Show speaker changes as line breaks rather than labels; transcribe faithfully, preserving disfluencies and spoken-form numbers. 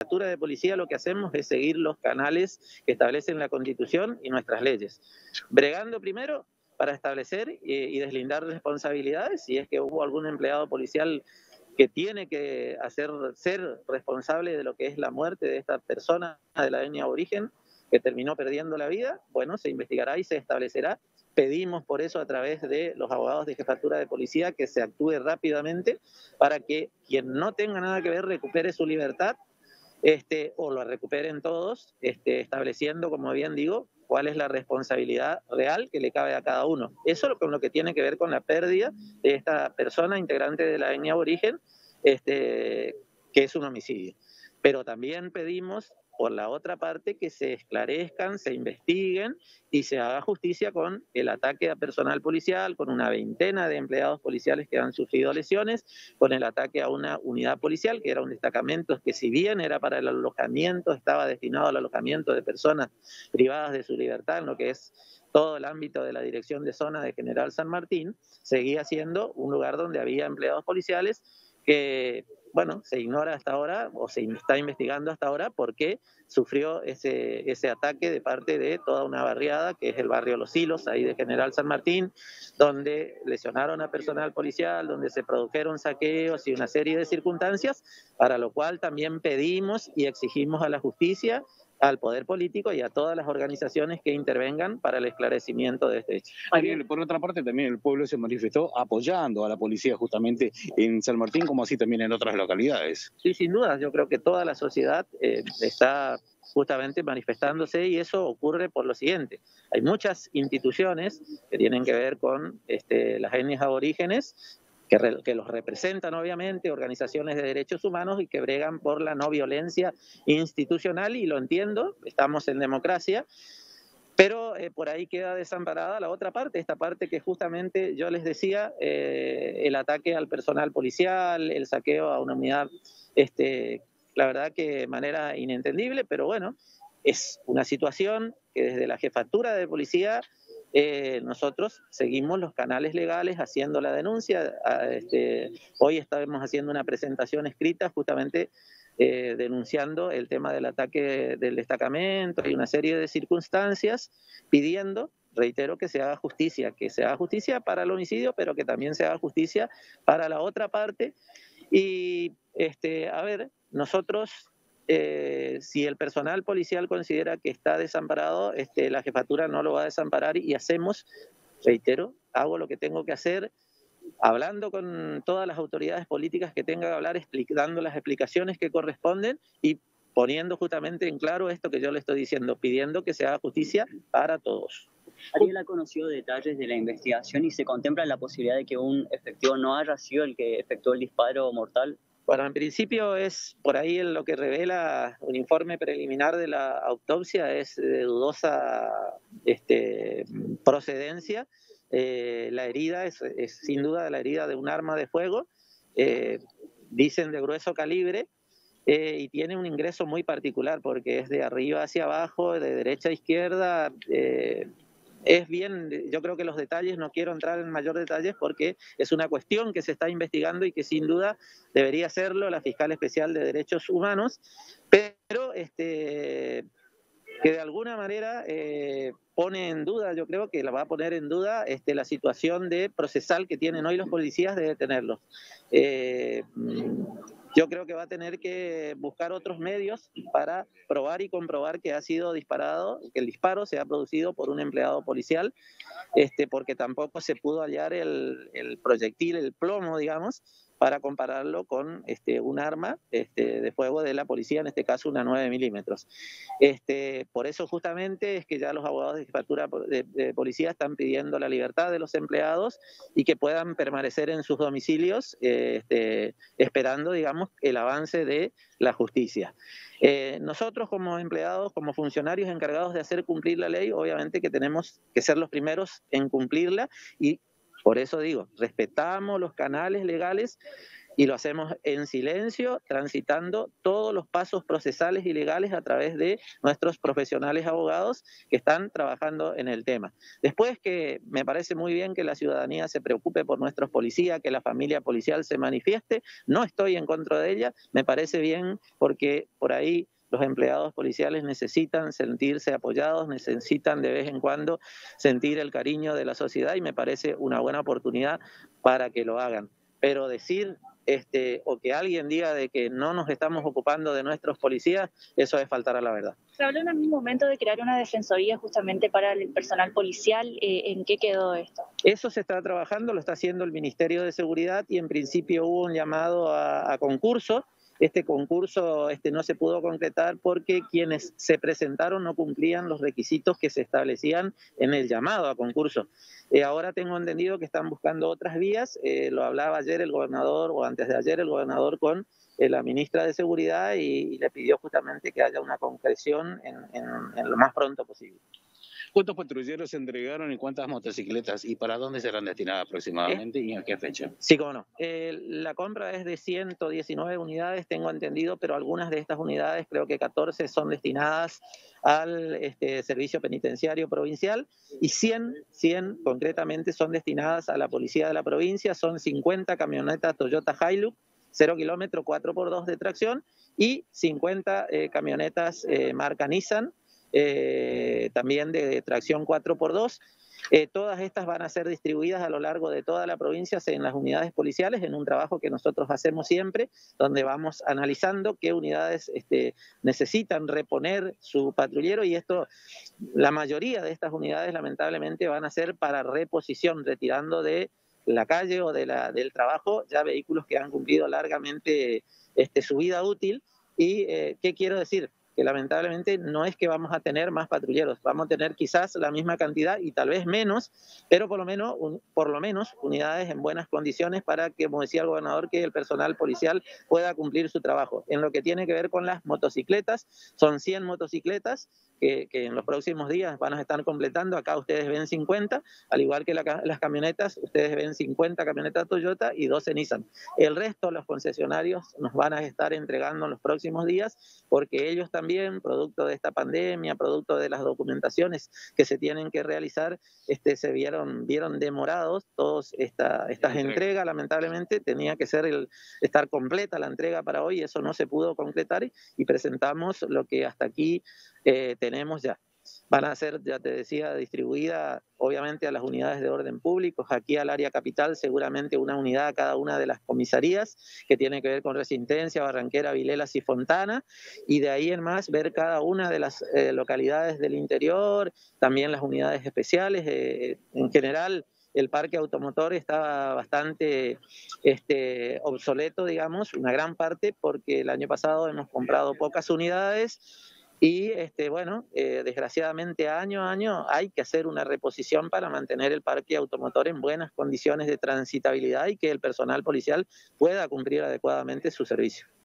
jefatura de policía lo que hacemos es seguir los canales que establecen la Constitución y nuestras leyes, bregando primero para establecer eh, y deslindar responsabilidades. Si es que hubo algún empleado policial que tiene que hacer, ser responsable de lo que es la muerte de esta persona de la etnia aborigen que terminó perdiendo la vida, bueno, se investigará y se establecerá. Pedimos por eso a través de los abogados de jefatura de policía que se actúe rápidamente para que quien no tenga nada que ver recupere su libertad, este, o lo recuperen todos, este, estableciendo, como bien digo, cuál es la responsabilidad real que le cabe a cada uno. Eso es con lo que tiene que ver con la pérdida de esta persona integrante de la etnia aborigen, este, que es un homicidio. Pero también pedimos, por la otra parte, que se esclarezcan, se investiguen y se haga justicia con el ataque a personal policial, con una veintena de empleados policiales que han sufrido lesiones, con el ataque a una unidad policial, que era un destacamento que, si bien era para el alojamiento, estaba destinado al alojamiento de personas privadas de su libertad, en lo que es todo el ámbito de la Dirección de Zona de General San Martín, seguía siendo un lugar donde había empleados policiales que, bueno, se ignora hasta ahora, o se está investigando hasta ahora, por qué sufrió ese, ese ataque de parte de toda una barriada, que es el barrio Los Silos, ahí de General San Martín, donde lesionaron a personal policial, donde se produjeron saqueos y una serie de circunstancias, para lo cual también pedimos y exigimos a la justicia, al poder político y a todas las organizaciones que intervengan para el esclarecimiento de este hecho.
Ariel, por otra parte, también el pueblo se manifestó apoyando a la policía justamente en San Martín, como así también en otras localidades.
Sí, sin duda, yo creo que toda la sociedad eh, está justamente manifestándose, y eso ocurre por lo siguiente: hay muchas instituciones que tienen que ver con este, las etnias aborígenes, que, re, que los representan obviamente, organizaciones de derechos humanos y que bregan por la no violencia institucional, y lo entiendo, estamos en democracia, pero eh, por ahí queda desamparada la otra parte, esta parte que justamente yo les decía, eh, el ataque al personal policial, el saqueo a una unidad, este, la verdad que de manera inentendible, pero bueno, es una situación que desde la jefatura de policía eh, nosotros seguimos los canales legales haciendo la denuncia. Este, hoy estamos haciendo una presentación escrita justamente eh, denunciando el tema del ataque del destacamento y una serie de circunstancias, pidiendo, reitero, que se haga justicia, que se haga justicia para el homicidio, pero que también se haga justicia para la otra parte. Y, este, a ver, nosotros, eh, si el personal policial considera que está desamparado, este, la jefatura no lo va a desamparar, y hacemos, reitero, hago lo que tengo que hacer, hablando con todas las autoridades políticas que tenga que hablar, dando las explicaciones que corresponden y poniendo justamente en claro esto que yo le estoy diciendo, pidiendo que se haga justicia para todos.
Ariel ha conocido detalles de la investigación y se contempla la posibilidad de que un efectivo no haya sido el que efectuó el disparo mortal.
Bueno, en principio es por ahí lo que revela un informe preliminar de la autopsia, es de dudosa este, procedencia. Eh, la herida es, es sin duda la herida de un arma de fuego, eh, dicen de grueso calibre, eh, y tiene un ingreso muy particular porque es de arriba hacia abajo, de derecha a izquierda. Eh, Es bien, yo creo que los detalles, no quiero entrar en mayor detalles porque es una cuestión que se está investigando y que sin duda debería hacerlo la fiscal especial de derechos humanos, pero este, que de alguna manera eh, pone en duda, yo creo que la va a poner en duda este, la situación de procesal que tienen hoy los policías de detenerlos. Eh, Yo creo que va a tener que buscar otros medios para probar y comprobar que ha sido disparado, que el disparo se ha producido por un empleado policial, este, porque tampoco se pudo hallar el, el proyectil, el plomo, digamos, para compararlo con este, un arma este, de fuego de la policía, en este caso una nueve milímetros. Este, por eso justamente es que ya los abogados de jefatura de, de policía están pidiendo la libertad de los empleados y que puedan permanecer en sus domicilios eh, este, esperando, digamos, el avance de la justicia. Eh, nosotros como empleados, como funcionarios encargados de hacer cumplir la ley, obviamente que tenemos que ser los primeros en cumplirla, y por eso digo, respetamos los canales legales y lo hacemos en silencio, transitando todos los pasos procesales y legales a través de nuestros profesionales abogados que están trabajando en el tema. Después, que me parece muy bien que la ciudadanía se preocupe por nuestros policías, que la familia policial se manifieste, no estoy en contra de ella, me parece bien porque por ahí los empleados policiales necesitan sentirse apoyados, necesitan de vez en cuando sentir el cariño de la sociedad y me parece una buena oportunidad para que lo hagan. Pero decir este, o que alguien diga de que no nos estamos ocupando de nuestros policías, eso es faltar a la verdad.
Se habló en algún momento de crear una defensoría justamente para el personal policial. Eh, ¿En qué quedó esto?
Eso se está trabajando, lo está haciendo el Ministerio de Seguridad y en principio hubo un llamado a, a concurso. Este concurso este, no se pudo concretar porque quienes se presentaron no cumplían los requisitos que se establecían en el llamado a concurso. Eh, ahora tengo entendido que están buscando otras vías, eh, lo hablaba ayer el gobernador, o antes de ayer el gobernador con eh, la ministra de Seguridad y, y le pidió justamente que haya una concreción en, en, en lo más pronto posible.
¿Cuántos patrulleros se entregaron y cuántas motocicletas? ¿Y para dónde serán destinadas aproximadamente ¿Eh? y a qué fecha?
Sí, cómo no. Eh, la compra es de ciento diecinueve unidades, tengo entendido, pero algunas de estas unidades, creo que catorce, son destinadas al este, Servicio Penitenciario Provincial y cien, cien concretamente son destinadas a la Policía de la Provincia. Son cincuenta camionetas Toyota Hilux, cero kilómetros, cuatro por dos de tracción y cincuenta eh, camionetas eh, marca Nissan, Eh, también de, de tracción cuatro por dos. Eh, todas estas van a ser distribuidas a lo largo de toda la provincia en las unidades policiales, en un trabajo que nosotros hacemos siempre, donde vamos analizando qué unidades este, necesitan reponer su patrullero, y esto, la mayoría de estas unidades lamentablemente van a ser para reposición, retirando de la calle o de la, del trabajo ya vehículos que han cumplido largamente este, su vida útil. ¿Y eh, qué quiero decir? Que lamentablemente no es que vamos a tener más patrulleros, vamos a tener quizás la misma cantidad y tal vez menos, pero por lo menos, un, por lo menos unidades en buenas condiciones para que, como decía el gobernador, que el personal policial pueda cumplir su trabajo. En lo que tiene que ver con las motocicletas, son cien motocicletas que, que en los próximos días van a estar completando. Acá ustedes ven cincuenta, al igual que la, las camionetas, ustedes ven cincuenta camionetas Toyota y doce Nissan. El resto, los concesionarios nos van a estar entregando en los próximos días, porque ellos también También, producto de esta pandemia, producto de las documentaciones que se tienen que realizar, este, se vieron, vieron demorados todas esta, estas entregas. Lamentablemente tenía que ser el, estar completa la entrega para hoy, eso no se pudo concretar y presentamos lo que hasta aquí eh, tenemos ya. Van a ser, ya te decía, distribuidas obviamente a las unidades de orden público, aquí al área capital seguramente una unidad a cada una de las comisarías que tiene que ver con Resistencia, Barranquera, Vilelas y Fontana, y de ahí en más ver cada una de las eh, localidades del interior, también las unidades especiales. Eh, en general el parque automotor estaba bastante este, obsoleto, digamos, una gran parte, porque el año pasado hemos comprado pocas unidades. Y este, bueno, eh, desgraciadamente año a año hay que hacer una reposición para mantener el parque automotor en buenas condiciones de transitabilidad y que el personal policial pueda cumplir adecuadamente su servicio.